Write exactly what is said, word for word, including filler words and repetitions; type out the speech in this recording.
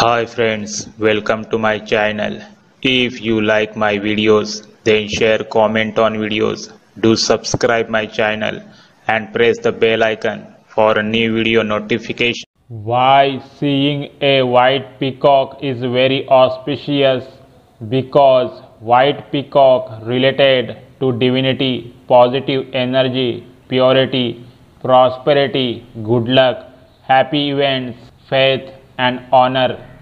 Hi friends, welcome to my channel. If you like my videos, then share, comment on videos. Do subscribe my channel and press the bell icon for a new video notification. Why seeing a white peacock is very auspicious? Because white peacock related to divinity, positive energy, purity, prosperity, good luck, happy events, faith and honor.